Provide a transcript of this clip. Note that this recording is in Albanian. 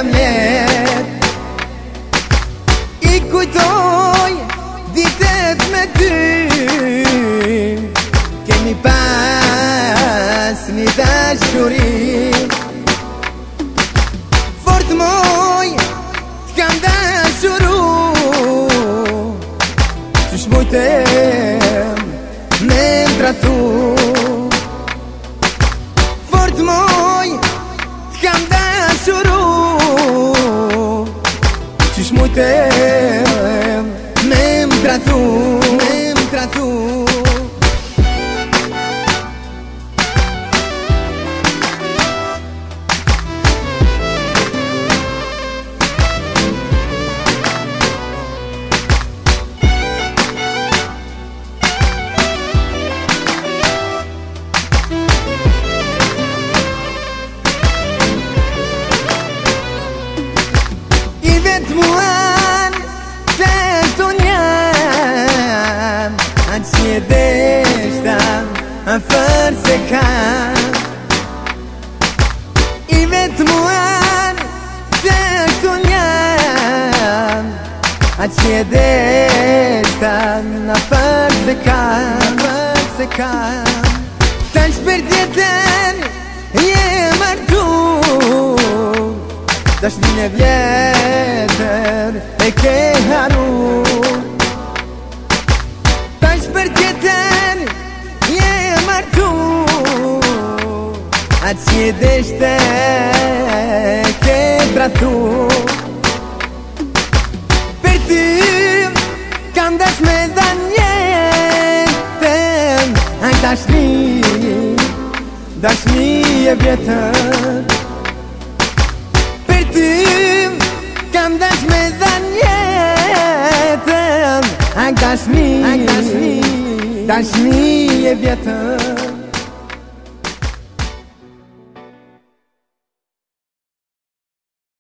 jam let. I kujtoj ditet me ty, kemi pas një dashuri. Fort moj t'kam dashuru, qysh mujtem me m'tratu. Fort moj t'kam dashuru, qysh mujtem me m'tratu, me m'tratu. Muan testunyan ancie deshtam a forse kan I vet muan testunyan ancie deshtam a forse kan tash per tjetën je martu. Dashnin e vjetër e ke haru, tash për tjetën je martu. Atë që je deshte e ke tratu. Per ty kam dash me dhan jetën, aj dashni e vjetër. Kam dash me dhan jetën, ak dashni e vjetër.